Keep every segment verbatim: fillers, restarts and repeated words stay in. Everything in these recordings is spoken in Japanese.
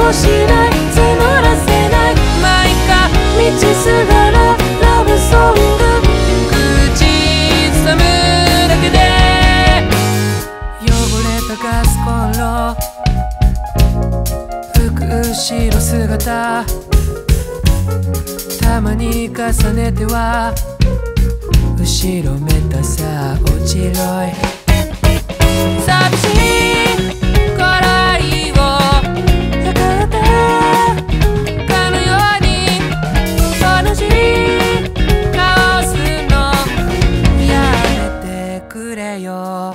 をしない募らせないマイカ道すがらラブソング口ずさむだけで汚れたガスコンロ服後ろ姿たまに重ねては後ろめたさ落ちろい寂しい頃合いを測ったかのようにその字カオスのやめてくれよ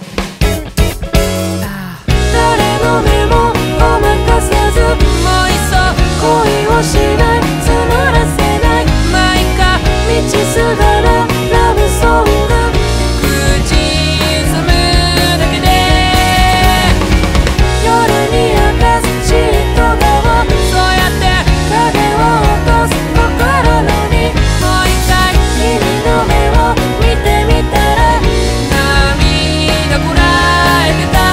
誰の目もごまかさずもういっそ恋をしない募らせないマイカ道すがらラブソング口ずさむだけで夜に明かすシート側そうやって影を落とす心のにもう一回君の目を見てみたら涙こらえてた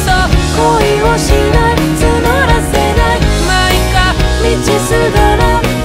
恋をしない募らせないマイカ道すがら